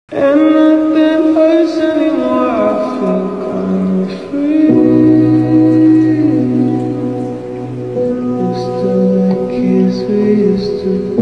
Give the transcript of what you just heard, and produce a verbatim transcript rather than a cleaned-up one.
And nothing hurts anymore, I feel kind of free. We're still the kids we used to be.